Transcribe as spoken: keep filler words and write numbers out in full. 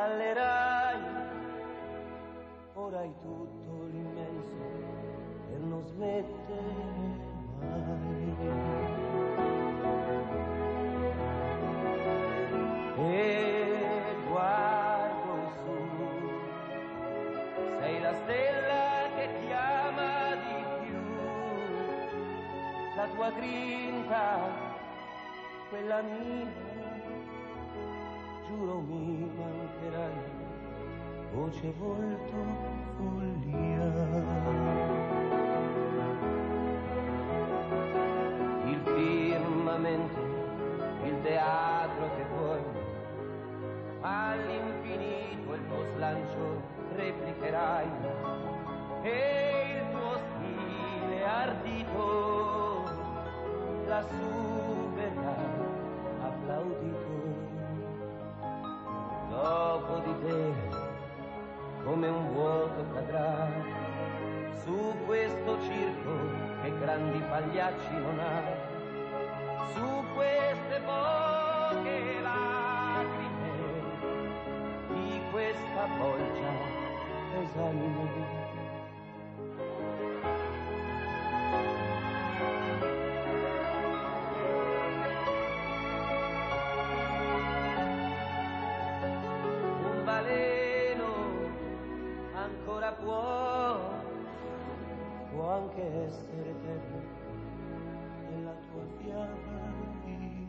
ballerai, ora hai tutto l'immenso per non smettere mai. E guardo su, sei la stella che ti ama di più, la tua grinta, quella mia, giuro mi mancherai, voce, volto, follia. Il firmamento, il teatro che vuoi, all'infinito il tuo slancio replicherai, e il tuo stile ardito lassù verrà applaudito. Dopo di te come un vuoto cadrà su questo circo che grandi pagliacci non ha, su queste poche lacrime di questa bolgia esanime. Un baleno ancora può, può anche essere terra della tua fiamma.